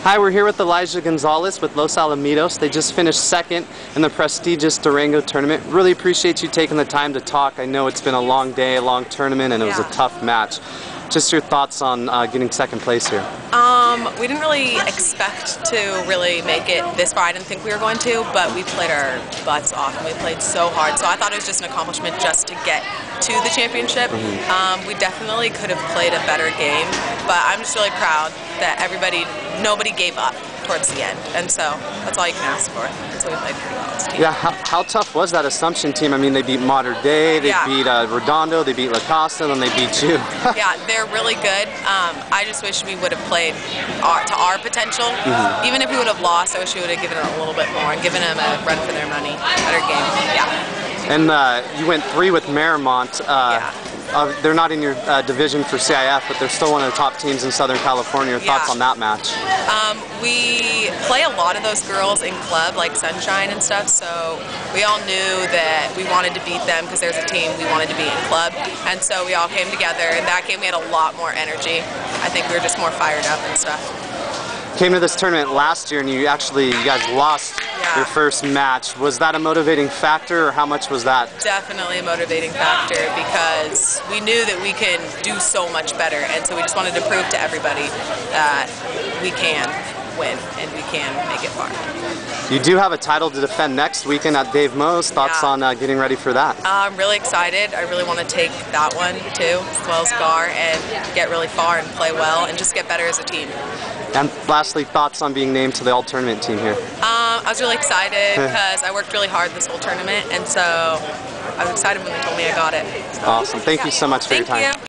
Hi, we're here with Elijah Gonzalez with Los Alamitos. They just finished second in the prestigious Durango tournament. Really appreciate you taking the time to talk. I know it's been a long day, a long tournament, and it was a tough match. Just your thoughts on getting second place here. We didn't really expect to really make it this far. I didn't think we were going to, but we played our butts off and we played so hard. So I thought it was just an accomplishment just to get to the championship. We definitely could have played a better game, but I'm just really proud that nobody gave up towards the end, and so that's all you can ask for. And so we played pretty well as a team. Yeah, how tough was that Assumption team? I mean, they beat Mater Dei, they beat Redondo, they beat La Costa, and then they beat you. Yeah, they're really good. I just wish we would have played to our potential. Even if we would have lost, I wish we would have given it a little bit more and given them a run for their money. Better game. Yeah. And you went 3 with Marymount. They're not in your division for CIF, but they're still one of the top teams in Southern California. Your thoughts on that match? We play a lot of those girls in club, like Sunshine and stuff, so we all knew that we wanted to beat them because there's a team we wanted to beat in club, and so we all came together. In that game we had a lot more energy. I think we were just more fired up and stuff. Came to this tournament last year and you guys lost your first match. Was that a motivating factor, or how much was that? Definitely a motivating factor, because we knew that we can do so much better, and so we just wanted to prove to everybody that we can win and we can make it far. You do have a title to defend next weekend at Dave Mo's. Thoughts on getting ready for that? I'm really excited. I really want to take that one too, as well as Gar, and get really far and play well and just get better as a team. And lastly, thoughts on being named to the all-tournament team here? I was really excited because I worked really hard this whole tournament, and so I was excited when they told me I got it. Awesome. Thank you so much for your time. Thank you.